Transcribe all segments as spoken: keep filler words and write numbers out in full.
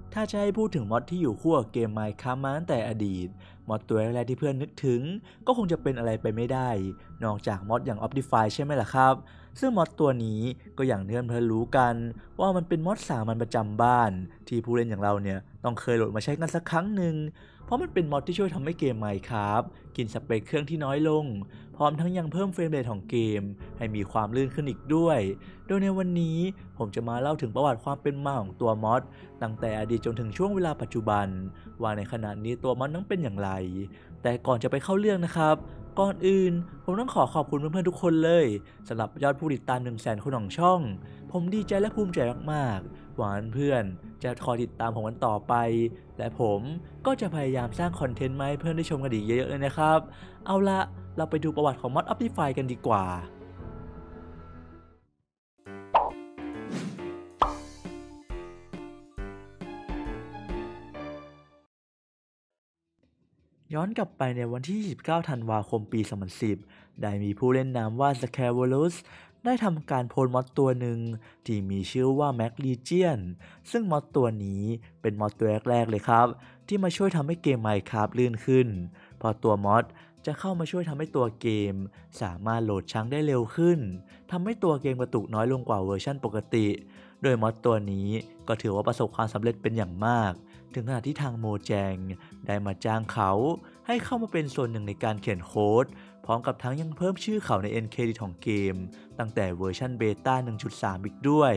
ถ้าจะให้พูดถึงมอดที่อยู่คู่กับเกม Minecraft มาตั้งแต่อดีตมอดตัวแรกๆที่เพื่อนนึกถึงก็คงจะเป็นอะไรไปไม่ได้นอกจากมอดอย่าง Optifine ใช่ไหมล่ะครับซึ่งมอดตัวนี้ก็อย่างที่เพื่อนๆรู้กันว่ามันเป็นมอดสามัญประจำบ้านที่ผู้เล่นอย่างเราเนี่ยต้องเคยโหลดมาใช้กันสักครั้งหนึ่งเพราะมันเป็นมอดที่ช่วยทำให้เกม Minecraft กินสเปคเครื่องที่น้อยลงพร้อมทั้งยังเพิ่มเฟรมเรทของเกมให้มีความลื่นขึ้นอีกด้วยโดยในวันนี้ผมจะมาเล่าถึงประวัติความเป็นมาของตัวมอดตั้งแต่อดีตจนถึงช่วงเวลาปัจจุบันว่าในขณะนี้ตัวมอดนั้นเป็นอย่างไรแต่ก่อนจะไปเข้าเรื่องนะครับก่อนอื่นผมต้องขอขอบคุณเพื่อนๆทุกคนเลยสำหรับยอดผู้ติดตาม หนึ่งแสน คนของช่องผมดีใจและภูมิใจมากๆหวังเพื่อนจะคอยติดตามผมกันต่อไปและผมก็จะพยายามสร้างคอนเทนต์มาให้เพื่อนได้ชมกันอีกเยอะๆเลยนะครับเอาละเราไปดูประวัติของมอด Optifine กันดีกว่าย้อนกลับไปในวันที่ยี่สิบเก้าธันวาคมปีสองพันสิบได้มีผู้เล่นนามว่า Scarvolus ได้ทำการโพสต์มอดตัวหนึ่งที่มีชื่อว่า Max Legion ซึ่งมอดตัวนี้เป็นมอดตัวแรกๆเลยครับที่มาช่วยทำให้เกม Minecraft ลื่นขึ้นเพราะตัวมอดจะเข้ามาช่วยทำให้ตัวเกมสามารถโหลดชั้นได้เร็วขึ้นทำให้ตัวเกมกระตุกน้อยลงกว่าเวอร์ชันปกติโดยมอดตัวนี้ก็ถือว่าประสบความสำเร็จเป็นอย่างมากถึงขนาดที่ทางโมแจงได้มาจ้างเขาให้เข้ามาเป็นส่วนหนึ่งในการเขียนโค้ดพร้อมกับทั้งยังเพิ่มชื่อเขาใน End Credit ของเกมตั้งแต่เวอร์ชันเบต้า หนึ่งจุดสาม อีกด้วย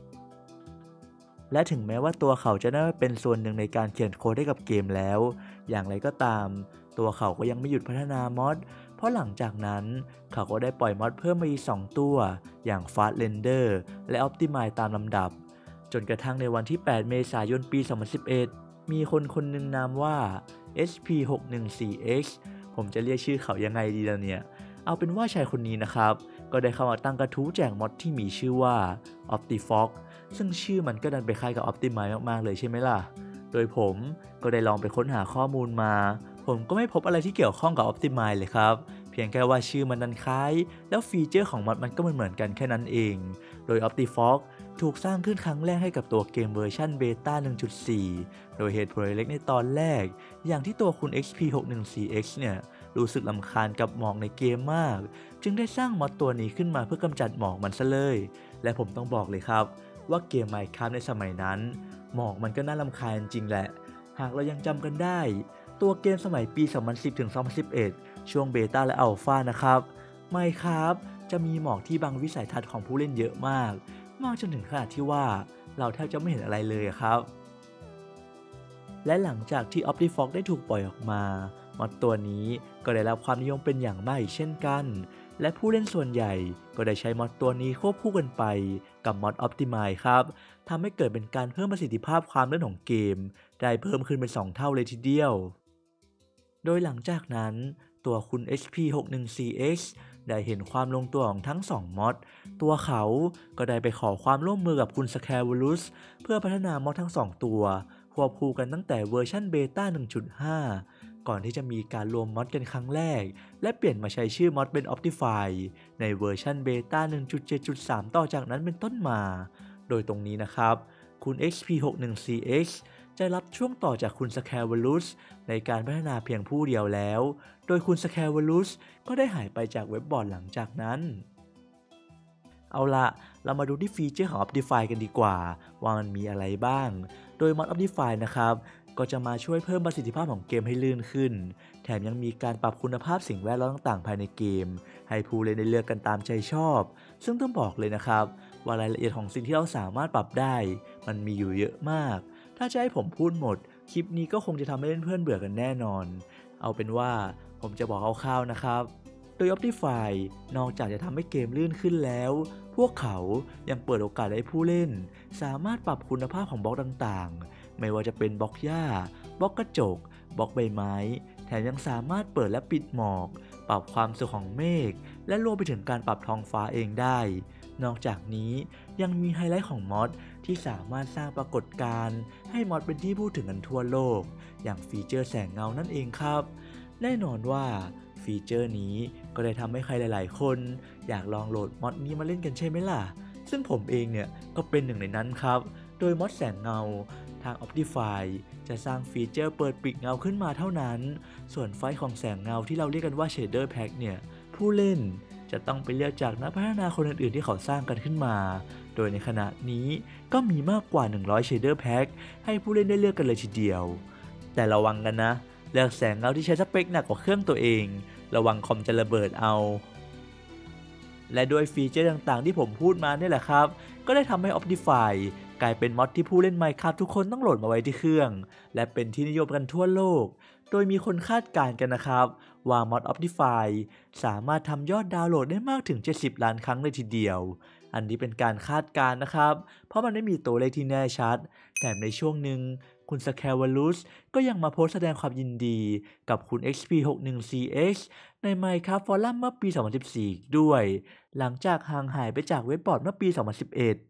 และถึงแม้ว่าตัวเขาจะได้เป็นส่วนหนึ่งในการเขียนโค้ดให้กับเกมแล้วอย่างไรก็ตามตัวเขาก็ยังไม่หยุดพัฒนามอดเพราะหลังจากนั้นเขาก็ได้ปล่อยมอดเพิ่มมาอีกสองตัวอย่าง Fast Render และ Optimize ตามลำดับจนกระทั่งในวันที่แปดเมษายนปีสองพันสิบเอ็ดมีคนคนหนึ่งนามว่า เอส พี หกหนึ่งสี่ เอ็กซ์ ผมจะเรียกชื่อเขายังไงดีล่ะเนี่ยเอาเป็นว่าชายคนนี้นะครับก็ได้เข้ามาตั้งกระทู้แจกมอดที่มีชื่อว่า Optifog ซึ่งชื่อมันก็ดันไปคล้ายกับ Optimize มากๆเลยใช่ไหมล่ะโดยผมก็ได้ลองไปค้นหาข้อมูลมาผมก็ไม่พบอะไรที่เกี่ยวข้องกับ Optimize เลยครับเพียงแค่ว่าชื่อมันดันคล้ายแล้วฟีเจอร์ของมอดมันก็เหมือนๆกันแค่นั้นเองโดย Optifog ถูกสร้างขึ้นครั้งแรกให้กับตัวเกมเวอร์ชันเบต้า หนึ่งจุดสี่ โดยเหตุผลเล็กในตอนแรกอย่างที่ตัวคุณ เอ็กซ์ พี หกหนึ่งสี่ เอ็กซ์ เนี่ยรู้สึกรำคาญกับหมอกในเกมมากจึงได้สร้างมอดตัวนี้ขึ้นมาเพื่อกำจัดหมอกมันซะเลยและผมต้องบอกเลยครับว่าเกม Minecraft ในสมัยนั้นหมอกมันก็น่ารำคาญจริงแหละหากเรายังจำกันได้ตัวเกมสมัยปีสองพันสิบถึงสองพันสิบเอ็ดช่วงเบต้าและอัลฟานะครับ Minecraft จะมีหมอกที่บังวิสัยทัศน์ของผู้เล่นเยอะมากมากจนถึงขนาดที่ว่าเราแทบจะไม่เห็นอะไรเลยครับและหลังจากที่ Optifog ได้ถูกปล่อยออกมามอดตัวนี้ก็ได้รับความนิยมเป็นอย่างมากอีกเช่นกันและผู้เล่นส่วนใหญ่ก็ได้ใช้มอดตัวนี้ควบคู่กันไปกับมอด Optimize ครับทำให้เกิดเป็นการเพิ่มประสิทธิภาพความลื่นของเกมได้เพิ่มขึ้นเป็นสองเท่าเลยทีเดียวโดยหลังจากนั้นตัวคุณ เอส พี หกหนึ่งสี่ เอ็กซ์ ได้เห็นความลงตัวของทั้งสองมอดตัวเขาก็ได้ไปขอความร่วมมือกับคุณ Scarvolus เพื่อพัฒนามอดทั้งสองตัวควบคู่กันตั้งแต่เวอร์ชันเบต้า หนึ่งจุดห้า ก่อนที่จะมีการรวมมอดกันครั้งแรกและเปลี่ยนมาใช้ชื่อมอดเป็น Optifine ในเวอร์ชันเบต้า หนึ่งจุดเจ็ดจุดสาม ต่อจากนั้นเป็นต้นมาโดยตรงนี้นะครับคุณ เอ็กซ์ พี หกหนึ่งสี่ เอ็กซ์ จะรับช่วงต่อจากคุณ Scarvolus ในการพัฒนาเพียงผู้เดียวแล้วโดยคุณ Scarvolus ก็ได้หายไปจากเว็บบอร์ดหลังจากนั้นเอาละเรามาดูที่ฟีเจอร์ของ Optifine กันดีกว่าว่ามันมีอะไรบ้างโดยมอด Optifine นะครับก็จะมาช่วยเพิ่มประสิทธิภาพของเกมให้ลื่นขึ้นแถมยังมีการปรับคุณภาพสิ่งแวดล้อมต่างๆภายในเกมให้ผู้เล่นได้เลือกกันตามใจชอบซึ่งต้องบอกเลยนะครับว่ารายละเอียดของสิ่งที่เราสามารถปรับได้มันมีอยู่เยอะมากถ้าจะให้ผมพูดหมดคลิปนี้ก็คงจะทำให้เพื่อนๆเบื่อกันแน่นอนเอาเป็นว่าผมจะบอกคร่าวๆนะครับโดย Optifine นอกจากจะทำให้เกมลื่นขึ้นแล้วพวกเขายังเปิดโอกาสให้ผู้เล่นสามารถปรับคุณภาพของบล็อกต่างๆไม่ว่าจะเป็นบล็อกหญ้าบล็อกกระจกบล็อกใบไม้แถมยังสามารถเปิดและปิดหมอกปรับความสูงของเมฆและรวมไปถึงการปรับท้องฟ้าเองได้นอกจากนี้ยังมีไฮไลท์ของมอดที่สามารถสร้างปรากฏการณ์ให้มอดเป็นที่พูดถึงกันทั่วโลกอย่างฟีเจอร์แสงเงานั่นเองครับแน่นอนว่าฟีเจอร์นี้ก็ได้ทำให้ใครหลายๆคนอยากลองโหลดมอดนี้มาเล่นกันใช่ไหมล่ะซึ่งผมเองเนี่ยก็เป็นหนึ่งในนั้นครับโดยมอดแสงเงาทาง Optify จะสร้างฟีเจอร์เปิดปิดเงาขึ้นมาเท่านั้นส่วนไฟของแสงเงาที่เราเรียกกันว่า Shader Pack เนี่ยผู้เล่นจะต้องไปเลือกจากนักพัฒนาคนอื่นๆที่เขาสร้างกันขึ้นมาโดยในขณะนี้ก็มีมากกว่าหนึ่งร้อย Shader Pack ให้ผู้เล่นได้เลือกกันเลยทีเดียวแต่ระวังกันนะเลือกแสงเงาที่ใช้สเปคหนักกว่าเครื่องตัวเองระวังคอมจะระเบิดเอาและด้วยฟีเจอร์ต่างๆที่ผมพูดมาเนี่ยแหละครับก็ได้ทำให้ Optify กลายเป็นมอดที่ผู้เล่น Minecraft ทุกคนต้องโหลดมาไว้ที่เครื่องและเป็นที่นิยมกันทั่วโลกโดยมีคนคาดการณ์กันนะครับว่ามอด Optify สามารถทำยอดดาวน์โหลดได้มากถึงเจ็ดสิบล้านครั้งเลยทีเดียวอันนี้เป็นการคาดการณ์นะครับเพราะมันไม่มีตัวเลขที่แน่ชัดแถมในช่วงหนึ่งคุณสแควาลูสก็ยังมาโพสต์แสดงความยินดีกับคุณ เอ็กซ์ พี หกสิบเอ็ด ซี เอ็กซ์ ใน Minecraft Forum เมื่อปี สองพันสิบสี่ ด้วยหลังจากห่างหายไปจากเว็บบอร์ดเมื่อปี สองพันสิบเอ็ด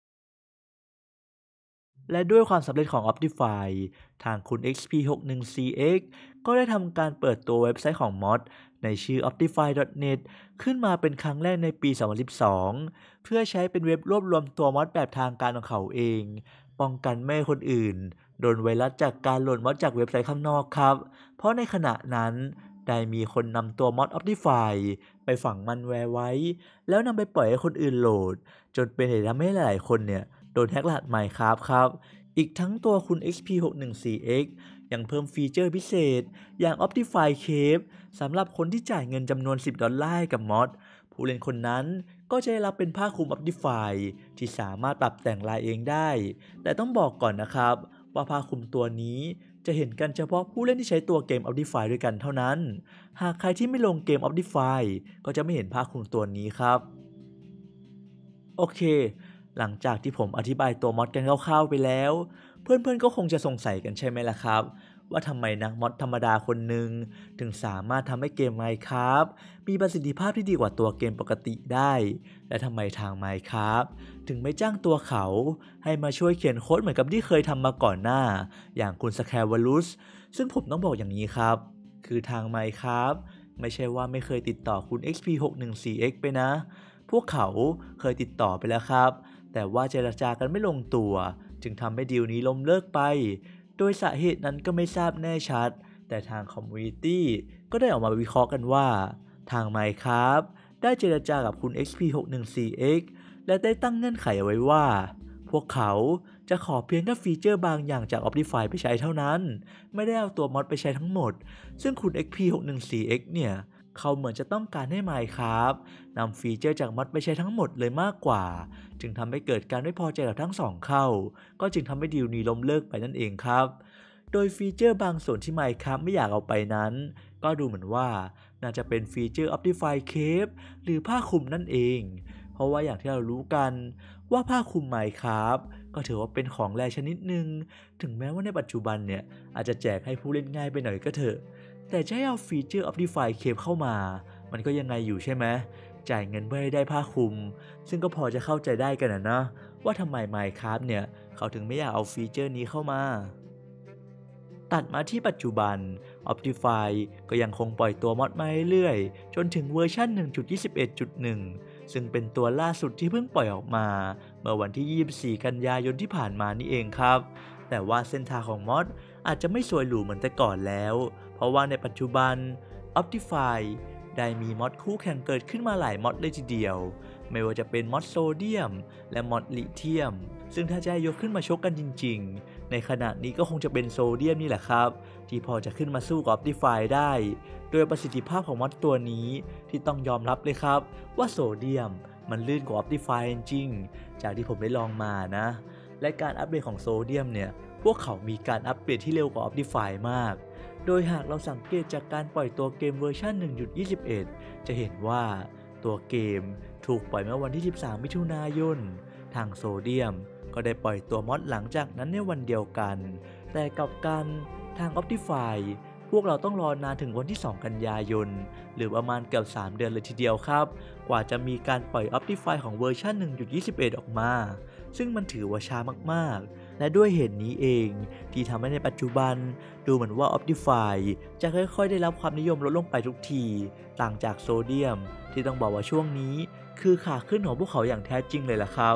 และด้วยความสำเร็จของ Optify ทางคุณ เอ็กซ์ พี หกสิบเอ็ด ซี เอ็กซ์ ก็ได้ทำการเปิดตัวเว็บไซต์ของมอดในชื่อ optify ดอท เน็ต ขึ้นมาเป็นครั้งแรกในปี สองพันสิบสอง เพื่อใช้เป็นเว็บรวบรวมตัวมอดแบบทางการของเขาเองป้องกันไม่ให้คนอื่นโดนไวรัสจากการโหลดมอดจากเว็บไซต์ข้างนอกครับเพราะในขณะนั้นได้มีคนนำตัวมอด Optify ไปฝังมันแวร์ไว้แล้วนำไปปล่อยให้คนอื่นโหลดจนเป็นเหตุทำให้หลายๆคนเนี่ยโดนแฮกรหัส Minecraft ครับอีกทั้งตัวคุณ เอ็กซ์ พี หกสิบเอ็ด ซี เอ็กซ์ ยังเพิ่มฟีเจอร์พิเศษอย่าง Optify Cape สำหรับคนที่จ่ายเงินจำนวนสิบดอลลาร์กับมอดผู้เล่นคนนั้นก็จะได้รับเป็นผ้าคลุม Optify ที่สามารถปรับแต่งลายเองได้แต่ต้องบอกก่อนนะครับว่าผ้าคลุมตัวนี้จะเห็นกันเฉพาะผู้เล่นที่ใช้ตัวเกม Optify ด้วยกันเท่านั้นหากใครที่ไม่ลงเกม Optify ก็จะไม่เห็นผ้าคลุมตัวนี้ครับโอเคหลังจากที่ผมอธิบายตัวมอดกันคร่าวๆไปแล้วเพื่อนๆก็คงจะสงสัยกันใช่ไหมล่ะครับว่าทำไมนักมอดธรรมดาคนหนึ่งถึงสามารถทำให้เกม Minecraft มีประสิทธิภาพที่ดีกว่าตัวเกมปกติได้และทำไมทาง Minecraft ถึงไม่จ้างตัวเขาให้มาช่วยเขียนโค้ดเหมือนกับที่เคยทำมาก่อนหน้าอย่างคุณสแควาลูสซึ่งผมต้องบอกอย่างนี้ครับคือทาง Minecraft ไม่ใช่ว่าไม่เคยติดต่อคุณ เอ็กซ์ พี หกสิบเอ็ด ซี เอ็กซ์ ไปนะพวกเขาเคยติดต่อไปแล้วครับแต่ว่าเจรจากันไม่ลงตัวจึงทำให้ดีลนี้ล้มเลิกไปโดยสาเหตุนั้นก็ไม่ทราบแน่ชัดแต่ทางคอมมูนิตี้ก็ได้ออกมาวิเคราะห์กันว่าทาง Minecraft ได้เจรจากับคุณ เอ็กซ์ พี หกสิบเอ็ด ซี เอ็กซ์ และได้ตั้งเงื่อนไขเอาไว้ว่าพวกเขาจะขอเพียงแค่ฟีเจอร์บางอย่างจาก Optify ไปใช้เท่านั้นไม่ได้เอาตัวมอดไปใช้ทั้งหมดซึ่งคุณ เอ็กซ์ พี หกสิบเอ็ด ซี เอ็กซ์ เนี่ยเขาเหมือนจะต้องการให้ Minecraft นำฟีเจอร์จากมอดไปใช้ทั้งหมดเลยมากกว่าจึงทำให้เกิดการไม่พอใจกับทั้งสองเข้าก็จึงทำให้ดีลนี้ล้มเลิกไปนั่นเองครับโดยฟีเจอร์บางส่วนที่ Minecraft ไม่อยากเอาไปนั้นก็ดูเหมือนว่าน่าจะเป็นฟีเจอร์ Optify Cape หรือผ้าคลุมนั่นเองเพราะว่าอย่างที่เรารู้กันว่าผ้าคลุม Minecraft ก็ถือว่าเป็นของแรชนิดหนึ่งถึงแม้ว่าในปัจจุบันเนี่ยอาจจะแจกให้ผู้เล่นง่ายไปหน่อยก็เถอะแต่จะให้เอาฟีเจอร์ Optify Cape เข้ามามันก็ยังไงอยู่ใช่ไหมจ่ายเงินเพื่อให้ได้ผ้าคลุมซึ่งก็พอจะเข้าใจได้กันนะนะว่าทำไม Minecraft เนี่ยเขาถึงไม่อยากเอาฟีเจอร์นี้เข้ามาตัดมาที่ปัจจุบัน Optify ก็ยังคงปล่อยตัวมอดมาเรื่อยๆจนถึงเวอร์ชัน หนึ่งจุดยี่สิบเอ็ดจุดหนึ่ง ซึ่งเป็นตัวล่าสุดที่เพิ่งปล่อยออกมาเมื่อวันที่ยี่สิบสี่กันยายนที่ผ่านมานี่เองครับแต่ว่าเส้นทางของมอดอาจจะไม่สวยหรูเหมือนแต่ก่อนแล้วเพราะว่าในปัจจุบัน Optify ได้มีมอดคู่แข่งเกิดขึ้นมาหลายมอดเลยทีเดียวไม่ว่าจะเป็นมอดโซเดียมและมอดลิเธียมซึ่งถ้าจะยกขึ้นมาชกกันจริงๆในขณะนี้ก็คงจะเป็นโซเดียมนี่แหละครับที่พอจะขึ้นมาสู้กับ Optify ได้โดยประสิทธิภาพของมอดตัวนี้ที่ต้องยอมรับเลยครับว่าโซเดียมมันลื่นกว่า Optify จริงๆจากที่ผมได้ลองมานะและการอัปเดตของโซเดียมเนี่ยพวกเขามีการอัปเดตที่เร็วกว่า Optify มากโดยหากเราสังเกตจากการปล่อยตัวเกมเวอร์ชัน หนึ่งจุดยี่สิบเอ็ด จะเห็นว่าตัวเกมถูกปล่อยเมื่อวันที่สิบสามมิถุนายนทางโซเดียมก็ได้ปล่อยตัวมอดหลังจากนั้นในวันเดียวกันแต่กับกันทาง Optify พวกเราต้องรอนานถึงวันที่สองกันยายนหรือประมาณเกือบสามเดือนเลยทีเดียวครับกว่าจะมีการปล่อย Optify ของเวอร์ชัน หนึ่งจุดยี่สิบเอ็ด ออกมาซึ่งมันถือว่าช้ามากๆและด้วยเหตุนี้เองที่ทำให้ในปัจจุบันดูเหมือนว่า Optify จะค่อยๆได้รับความนิยมลดลงไปทุกทีต่างจากโซเดียมที่ต้องบอกว่าช่วงนี้คือขาขึ้นของพวกเขาอย่างแท้จริงเลยล่ะครับโ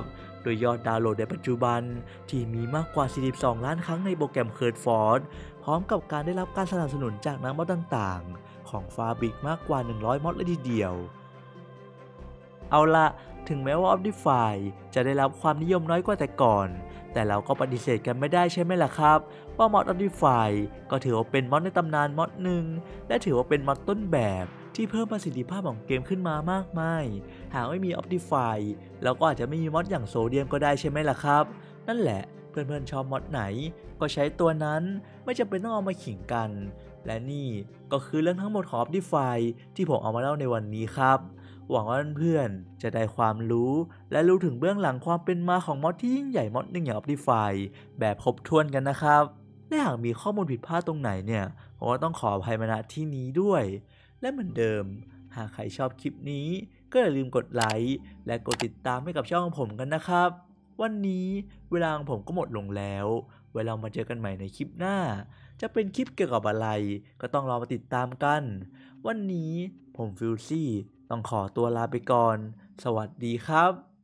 ดยยอดดาวน์โหลดในปัจจุบันที่มีมากกว่าสี่สิบสองล้านครั้งในโปรแกรม Curve พร้อมกับการได้รับการสนับสนุนจากนักมอดต่างๆของ Fabric มากกว่าหนึ่งร้อยมอดเลยทีเดียวเอาละถึงแม้ว่า Optify จะได้รับความนิยมน้อยกว่าแต่ก่อนแต่เราก็ปฏิเสธกันไม่ได้ใช่ไหมล่ะครับว่ามอด Optify ก็ถือว่าเป็นมอดในตำนานมอดหนึ่งและถือว่าเป็นมอดต้นแบบที่เพิ่มประสิทธิภาพของเกมขึ้นมามากมายหากไม่มี Optify เราก็อาจจะไม่มีมอดอย่างโซเดียมก็ได้ใช่ไหมล่ะครับนั่นแหละเพื่อนๆชอบมอดไหนก็ใช้ตัวนั้นไม่จำเป็นต้องเอามาขิงกันและนี่ก็คือเรื่องทั้งหมดของ Optify ที่ผมเอามาเล่าในวันนี้ครับหวังว่าเพื่อนๆจะได้ความรู้และรู้ถึงเบื้องหลังความเป็นมาของมอดที่ยิ่งใหญ่มอดหนึ่งอย่าง Optify แบบครบถ้วนกันนะครับและหากมีข้อมูลผิดพลาดตรงไหนเนี่ยผมก็ต้องขออภัยมาณที่นี้ด้วยและเหมือนเดิมหากใครชอบคลิปนี้ก็อย่าลืมกดไลค์และกดติดตามให้กับช่องของผมกันนะครับวันนี้เวลาของผมก็หมดลงแล้วไว้เรามาเจอกันใหม่ในคลิปหน้าจะเป็นคลิปเกี่ยวกับอะไรก็ต้องรอมาติดตามกันวันนี้ผมฟิลซี่ต้องขอตัวลาไปก่อนสวัสดีครับ